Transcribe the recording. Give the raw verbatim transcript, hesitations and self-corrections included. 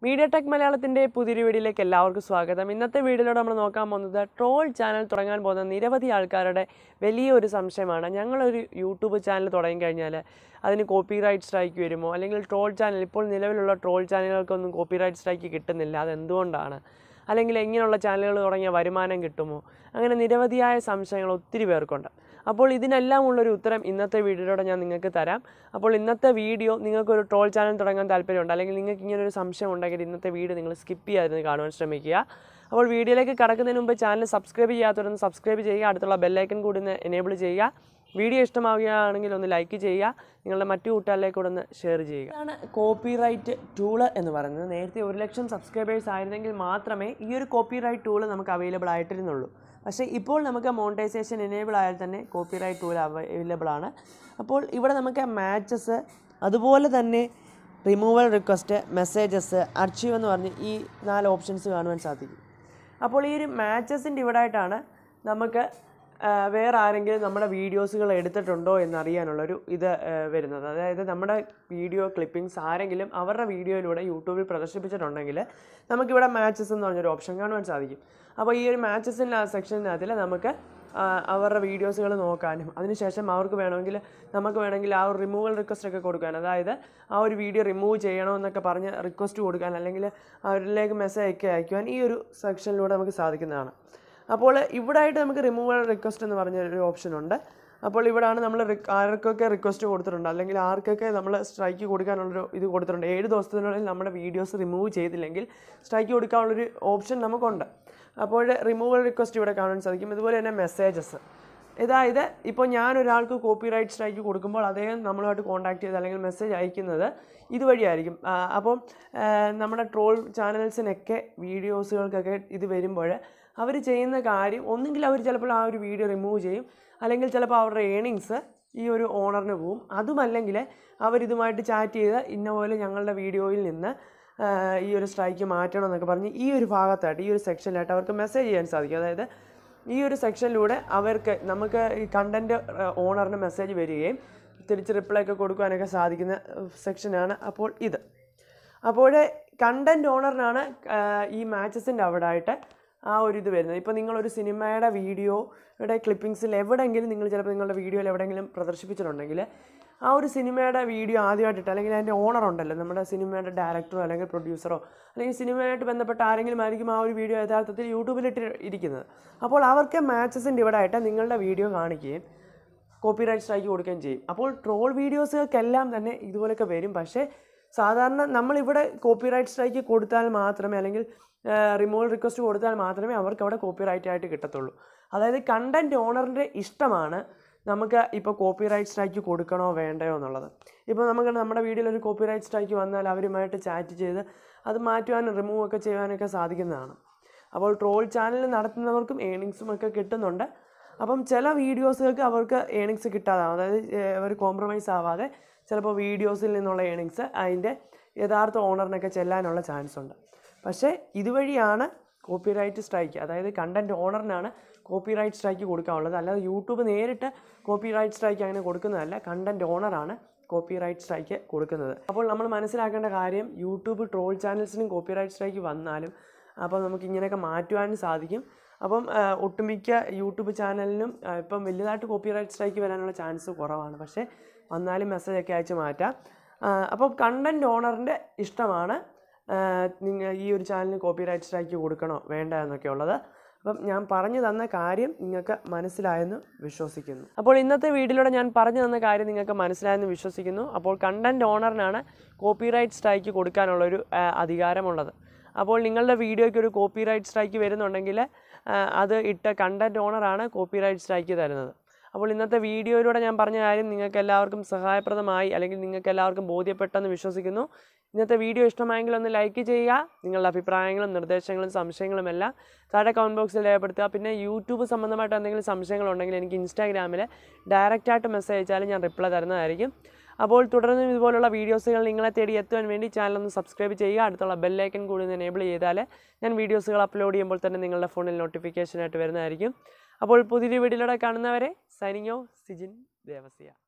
Mediatech Malayalamത്തിന്റെ പുതിയൊരു വീഡിയോയിലേക്ക് എല്ലാവർക്കും സ്വാഗതം. ഇന്നത്തെ വീഡിയോയിലൂടെ നമ്മൾ നോക്കാൻ പോകുന്നത് ട്രോൾ ചാനൽ തുടങ്ങാൻ പോകുന്ന നിരവധി ആൾക്കാരുടെ വലിയൊരു സംശയമാണ്. ഞങ്ങളൊരു യൂട്യൂബ് ചാനൽ തുടങ്ങി കഴിഞ്ഞാൽ അതിന് കോപ്പിറൈറ്റ് സ്ട്രൈക്ക് വരുമോ, അല്ലെങ്കിൽ ട്രോൾ ചാനൽ ഇപ്പോൾ നിലവിലുള്ള ട്രോൾ ചാനലുകൾക്കൊന്നും കോപ്പിറൈറ്റ് സ്ട്രൈക്ക് കിട്ടുന്നില്ല, അതെന്തുകൊണ്ടാണ്, അല്ലെങ്കിൽ എങ്ങനെയുള്ള ചാനലുകൾ തുടങ്ങിയ വരുമാനം കിട്ടുമോ, അങ്ങനെ നിരവധിയായ സംശയങ്ങൾ ഒത്തിരി പേർക്കുണ്ട്. അപ്പോൾ ഇതിനെല്ലാം ഉള്ളൊരു ഉത്തരം ഇന്നത്തെ വീഡിയോയിലൂടെ ഞാൻ നിങ്ങൾക്ക് തരാം. അപ്പോൾ ഇന്നത്തെ വീഡിയോ നിങ്ങൾക്കൊരു ട്രോൾ ചാനൽ തുടങ്ങാൻ താല്പര്യമുണ്ട്, അല്ലെങ്കിൽ നിങ്ങൾക്ക് ഇങ്ങനൊരു സംശയം ഉണ്ടെങ്കിൽ ഇന്നത്തെ വീഡിയോ നിങ്ങൾ സ്കിപ്പ് ചെയ്യാതെ കാണുവാൻ ശ്രമിക്കുക. അപ്പോൾ വീഡിയോയിലേക്ക് കടക്കുന്നതിന് മുമ്പ് ചാനൽ സബ്സ്ക്രൈബ് ചെയ്യാത്തവരൊന്ന് സബ്സ്ക്രൈബ് ചെയ്യുക, അടുത്തുള്ള ബെല്ലൈക്കൺ കൂടി ഒന്ന് എനേബിൾ ചെയ്യുക. വീഡിയോ ഇഷ്ടമാവുകയാണെങ്കിൽ ഒന്ന് ലൈക്ക് ചെയ്യുക, നിങ്ങളുടെ മറ്റു കൂട്ടുകാരിലേക്ക് കൂടെ ഒന്ന് ഷെയർ ചെയ്യുക. ഇതാണ് കോപ്പിറൈറ്റ് ടൂള് എന്ന് പറയുന്നത്. നേരത്തെ ഒരു ലക്ഷം സബ്സ്ക്രൈബേഴ്സ് ആയിരുന്നെങ്കിൽ മാത്രമേ ഈ ഒരു കോപ്പിറൈറ്റ് ടൂള് നമുക്ക് അവൈലബിൾ ആയിട്ടിരുന്നുള്ളൂ. പക്ഷേ ഇപ്പോൾ നമുക്ക് മോണിറ്റൈസേഷൻ എനേബിൾ ആയാൽ തന്നെ കോപ്പിറൈറ്റ് ടൂൾ അവൈലബിൾ ആണ്. അപ്പോൾ ഇവിടെ നമുക്ക് മാച്ചസ്, അതുപോലെ തന്നെ റിമൂവൽ റിക്വസ്റ്റ്, മെസ്സേജസ്, അർച്ചീവ് എന്ന് പറഞ്ഞ് ഈ നാല് ഓപ്ഷൻസ് കാണുവാൻ സാധിക്കും. അപ്പോൾ ഈ ഒരു മാച്ചസിൻ്റെ ഇവിടെ ആയിട്ടാണ് നമുക്ക് വേറെ ആരെങ്കിലും നമ്മുടെ വീഡിയോസുകൾ എടുത്തിട്ടുണ്ടോ എന്നറിയാനുള്ളൊരു ഇത് വരുന്നത്. അതായത് നമ്മുടെ വീഡിയോ ക്ലിപ്പിങ്സ് ആരെങ്കിലും അവരുടെ വീഡിയോയിലൂടെ യൂട്യൂബിൽ പ്രദർശിപ്പിച്ചിട്ടുണ്ടെങ്കിൽ നമുക്കിവിടെ മാച്ചസ് എന്ന് പറഞ്ഞൊരു ഓപ്ഷൻ കാണുവാൻ സാധിക്കും. അപ്പോൾ ഈ ഒരു മാച്ചസിൻ്റെ ആ സെക്ഷനകത്തിൽ നമുക്ക് അവരുടെ വീഡിയോസുകൾ നോക്കാനും അതിനുശേഷം അവർക്ക് വേണമെങ്കിൽ നമുക്ക് വേണമെങ്കിൽ ആ ഒരു റിമൂവൽ റിക്വസ്റ്റ് ഒക്കെ കൊടുക്കാൻ, അതായത് ആ ഒരു വീഡിയോ റിമൂവ് ചെയ്യണമെന്നൊക്കെ പറഞ്ഞ് റിക്വസ്റ്റ് കൊടുക്കാൻ, അല്ലെങ്കിൽ അവരിലേക്ക് മെസ്സേജ് ഒക്കെ അയക്കുവാൻ ഈ ഒരു സെക്ഷനിലൂടെ നമുക്ക് സാധിക്കുന്നതാണ്. അപ്പോൾ ഇവിടെ ആയിട്ട് നമുക്ക് റിമൂവൽ റിക്വസ്റ്റ് എന്ന് പറഞ്ഞൊരു ഓപ്ഷൻ ഉണ്ട്. അപ്പോൾ ഇവിടെയാണ് നമ്മൾ ആർക്കൊക്കെ റിക്വസ്റ്റ് കൊടുത്തിട്ടുണ്ട്, അല്ലെങ്കിൽ ആർക്കൊക്കെ നമ്മൾ സ്ട്രൈക്ക് കൊടുക്കാനുള്ളൊരു ഇത് കൊടുത്തിട്ടുണ്ട്. ഏഴ് ദിവസത്തിനുള്ളിൽ നമ്മുടെ വീഡിയോസ് റിമൂവ് ചെയ്തില്ലെങ്കിൽ സ്ട്രൈക്ക് കൊടുക്കാനുള്ളൊരു ഓപ്ഷൻ നമുക്കുണ്ട്. അപ്പോൾ റിമൂവൽ റിക്വസ്റ്റ് ഇവിടെ കാണാൻ സാധിക്കും. ഇതുപോലെ തന്നെ മെസ്സേജസ്, അതായത് ഇപ്പോൾ ഞാനൊരാൾക്ക് കോപ്പിറൈറ്റ് സ്ട്രൈക്ക് കൊടുക്കുമ്പോൾ അദ്ദേഹം നമ്മളുമായിട്ട് കോൺടാക്ട് ചെയ്ത് അല്ലെങ്കിൽ മെസ്സേജ് അയക്കുന്നത് ഇതുവഴിയായിരിക്കും. അപ്പം നമ്മുടെ ട്രോൾ ചാനൽസിനൊക്കെ വീഡിയോസുകൾക്കൊക്കെ ഇത് വരുമ്പോൾ അവർ ചെയ്യുന്ന കാര്യം ഒന്നുകിൽ അവർ ചിലപ്പോൾ ആ ഒരു വീഡിയോ റിമൂവ് ചെയ്യും, അല്ലെങ്കിൽ ചിലപ്പോൾ അവരുടെ ഏണിങ്സ് ഈ ഒരു ഓണറിന് പോവും. അതുമല്ലെങ്കിൽ അവരിതുമായിട്ട് ചാറ്റ് ചെയ്ത് ഇന്ന പോലെ ഞങ്ങളുടെ വീഡിയോയിൽ നിന്ന് ഈ ഒരു സ്ട്രൈക്ക് മാറ്റണം എന്നൊക്കെ പറഞ്ഞ് ഈ ഒരു ഭാഗത്തായിട്ട് ഈ ഒരു സെക്ഷനിലായിട്ട് അവർക്ക് മെസ്സേജ് ചെയ്യാൻ സാധിക്കും. അതായത് ഈ ഒരു സെക്ഷനിലൂടെ അവർക്ക് നമുക്ക് ഈ കണ്ടൻറ്റ് ഓണറിന് മെസ്സേജ് വരികയും തിരിച്ച് റിപ്ലൈ ഒക്കെ കൊടുക്കാനൊക്കെ സാധിക്കുന്ന സെക്ഷനാണ് അപ്പോൾ ഇത്. അപ്പോൾ കണ്ടൻറ്റ് ഓണറിനാണ് ഈ മാച്ചസിൻ്റെ അവിടെ ആയിട്ട് ആ ഒരു ഇത് വരുന്നത്. ഇപ്പോൾ നിങ്ങളൊരു സിനിമയുടെ വീഡിയോയുടെ ക്ലിപ്പിങ്സിൽ എവിടെയെങ്കിലും നിങ്ങൾ ചിലപ്പോൾ നിങ്ങളുടെ വീഡിയോയിൽ എവിടെയെങ്കിലും പ്രദർശിപ്പിച്ചിട്ടുണ്ടെങ്കിൽ ആ ഒരു സിനിമയുടെ വീഡിയോ ആദ്യമായിട്ടിട്ട്, അല്ലെങ്കിൽ അതിൻ്റെ ഓണർ ഉണ്ടല്ലോ, നമ്മുടെ സിനിമയുടെ ഡയറക്ടറോ അല്ലെങ്കിൽ പ്രൊഡ്യൂസറോ അല്ലെങ്കിൽ സിനിമയായിട്ട് ബന്ധപ്പെട്ട ആരെങ്കിലും ആയിരിക്കും ആ ഒരു വീഡിയോ യഥാർത്ഥത്തിൽ യൂട്യൂബിലിട്ട് ഇരിക്കുന്നത്. അപ്പോൾ അവർക്ക് മാച്ചസിൻ്റെ ഇവിടെ ആയിട്ട് നിങ്ങളുടെ വീഡിയോ കാണിക്കുകയും കോപ്പിറൈറ്റ് സ്ട്രൈക്ക് കൊടുക്കുകയും ചെയ്യും. അപ്പോൾ ട്രോൾ വീഡിയോസുകൾക്കെല്ലാം തന്നെ ഇതുപോലെയൊക്കെ വരും. പക്ഷേ സാധാരണ നമ്മളിവിടെ കോപ്പിറൈറ്റ് സ്ട്രൈക്ക് കൊടുത്താൽ മാത്രമേ, അല്ലെങ്കിൽ റിമൂവൽ റിക്വസ്റ്റ് കൊടുത്താൽ മാത്രമേ അവർക്ക് അവിടെ കോപ്പിറൈറ്റ് ആയിട്ട് കിട്ടത്തുള്ളൂ. അതായത് കണ്ടൻറ്റ് ഓണറിൻ്റെ ഇഷ്ടമാണ് നമുക്ക് ഇപ്പോൾ കോപ്പിറൈറ്റ് സ്ട്രൈക്ക് കൊടുക്കണോ വേണ്ടയോ എന്നുള്ളത്. ഇപ്പോൾ നമുക്ക് നമ്മുടെ വീഡിയോയിൽ ഒരു കോപ്പിറൈറ്റ് സ്ട്രൈക്ക് വന്നാൽ അവരുമായിട്ട് ചാറ്റ് ചെയ്ത് അത് മാറ്റുവാനും റിമൂവ് ഒക്കെ ചെയ്യാനൊക്കെ സാധിക്കുന്നതാണ്. അപ്പോൾ ട്രോൾ ചാനൽ നടത്തുന്നവർക്കും ഏണിങ്സും ഒക്കെ കിട്ടുന്നുണ്ട്. അപ്പം ചില വീഡിയോസുകൾക്ക് അവർക്ക് ഏണിങ്സ് കിട്ടാതാവും, അതായത് അവർ കോംപ്രമൈസ് ആവാതെ ചിലപ്പോൾ വീഡിയോസിൽ നിന്നുള്ള ഏണിങ്സ് അതിൻ്റെ യഥാർത്ഥ ഓണറിനൊക്കെ ചെല്ലാനുള്ള ചാൻസ് ഉണ്ട്. പക്ഷേ ഇതുവഴിയാണ് കോപ്പിറൈറ്റ് സ്ട്രൈക്ക്, അതായത് കണ്ടൻറ്റ് ഓണറിനാണ് കോപ്പിറൈറ്റ് സ്ട്രൈക്ക് കൊടുക്കാനുള്ളത്. അല്ലാതെ യൂട്യൂബ് നേരിട്ട് കോപ്പിറൈറ്റ് സ്ട്രൈക്ക് അങ്ങനെ കൊടുക്കുന്നതല്ല, കണ്ടൻറ്റ് ഓണറാണ് കോപ്പിറൈറ്റ് സ്ട്രൈക്ക് കൊടുക്കുന്നത്. അപ്പോൾ നമ്മൾ മനസ്സിലാക്കേണ്ട കാര്യം, യൂട്യൂബ് ട്രോൾ ചാനൽസിനും കോപ്പിറൈറ്റ് സ്ട്രൈക്ക് വന്നാലും അപ്പോൾ നമുക്ക് ഇങ്ങനെയൊക്കെ മാറ്റുവാനും സാധിക്കും. അപ്പം ഒട്ടുമിക്ക യൂട്യൂബ് ചാനലിനും ഇപ്പം വലുതായിട്ട് കോപ്പിറൈറ്റ് സ്ട്രൈക്ക് വരാനുള്ള ചാൻസ് കുറവാണ്. പക്ഷേ വന്നാലും മെസ്സേജൊക്കെ അയച്ച് മാറ്റാം. അപ്പോൾ കണ്ടൻറ്റ് ഓണറിൻ്റെ ഇഷ്ടമാണ് നിങ്ങൾ ഈ ഒരു ചാനലിന് കോപ്പിറൈറ്റ് സ്ട്രൈക്ക് കൊടുക്കണോ വേണ്ട എന്നൊക്കെ ഉള്ളത്. അപ്പം ഞാൻ പറഞ്ഞു തന്ന കാര്യം നിങ്ങൾക്ക് മനസ്സിലായെന്ന് വിശ്വസിക്കുന്നു. അപ്പോൾ ഇന്നത്തെ വീഡിയോയിലൂടെ ഞാൻ പറഞ്ഞു തന്ന കാര്യം നിങ്ങൾക്ക് മനസ്സിലായെന്ന് വിശ്വസിക്കുന്നു. അപ്പോൾ കണ്ടൻറ്റ് ഓണറിനാണ് കോപ്പിറൈറ്റ് സ്ട്രൈക്ക് കൊടുക്കാനുള്ളൊരു അധികാരമുള്ളത്. അപ്പോൾ നിങ്ങളുടെ വീഡിയോയ്ക്ക് ഒരു കോപ്പിറൈറ്റ് സ്ട്രൈക്ക് വരുന്നുണ്ടെങ്കിൽ അത് ഇട്ട കണ്ടൻറ്റ് ഓണറാണ് കോപ്പിറൈറ്റ് സ്ട്രൈക്ക് തരുന്നത്. അപ്പോൾ ഇന്നത്തെ വീഡിയോയിലൂടെ ഞാൻ പറഞ്ഞ കാര്യം നിങ്ങൾക്ക് എല്ലാവർക്കും സഹായപ്രദമായി, അല്ലെങ്കിൽ നിങ്ങൾക്ക് എല്ലാവർക്കും ബോധ്യപ്പെട്ടെന്ന് വിശ്വസിക്കുന്നു. ഇന്നത്തെ വീഡിയോ ഇഷ്ടമായെങ്കിൽ ഒന്ന് ലൈക്ക് ചെയ്യുക. നിങ്ങളുടെ അഭിപ്രായങ്ങളും നിർദ്ദേശങ്ങളും സംശയങ്ങളും എല്ലാം താഴെ കമൻറ്റ് ബോക്സിൽ രേഖപ്പെടുത്തുക. പിന്നെ യൂട്യൂബ് സംബന്ധമായിട്ട് എന്തെങ്കിലും സംശയങ്ങളുണ്ടെങ്കിൽ എനിക്ക് ഇൻസ്റ്റാഗ്രാമിൽ ഡയറക്റ്റായിട്ട് മെസ്സേജ് അയച്ചാലും ഞാൻ റിപ്ലൈ തരുന്നതായിരിക്കും. അപ്പോൾ തുടർന്നും ഇതുപോലുള്ള വീഡിയോസുകൾ നിങ്ങളെ തേടി എത്തുവാൻ വേണ്ടി ചാനൽ ഒന്ന് സബ്സ്ക്രൈബ് ചെയ്യുക. അടുത്തുള്ള ബെല്ലൈക്കൺ കൂടി ഒന്ന് എനേബിൾ ചെയ്താൽ ഞാൻ വീഡിയോസുകൾ അപ്ലോഡ് ചെയ്യുമ്പോൾ തന്നെ നിങ്ങളുടെ ഫോണിൽ നോട്ടിഫിക്കേഷനായിട്ട് വരുന്നതായിരിക്കും. അപ്പോൾ പുതിയൊരു വീഡിയോയിലൂടെ കാണുന്നവരെ സൈനിങ് ഓഫ് സിജിൻ ദേവസ്യ.